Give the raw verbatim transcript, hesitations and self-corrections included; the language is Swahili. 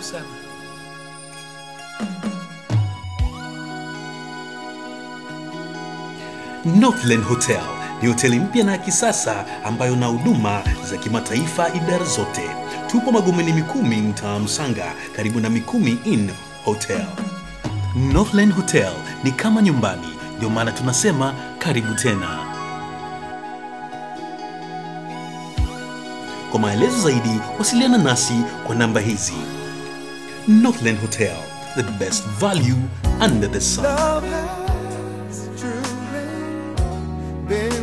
Karibu sana. Northland Hotel ni hoteli mpya na ya kisasa ambayo na huduma za kimataifa idara zote. Tupo Magomeni Mikumi, mtaa Msanga, karibu na Mikumi Inn Hotel. Northland Hotel ni kama nyumbani, ndio maana tunasema karibu tena. Kwa maelezo zaidi, wasiliana nasi kwa namba hizi. Northland Hotel, the best value under the sun. Love has truly been